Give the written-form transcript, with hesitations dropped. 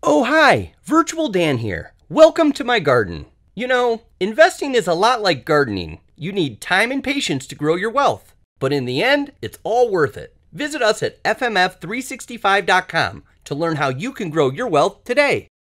Oh, hi, Virtual Dan here. Welcome to my garden. You know, investing is a lot like gardening. You need time and patience to grow your wealth. But in the end, it's all worth it. Visit us at fmf365.com to learn how you can grow your wealth today.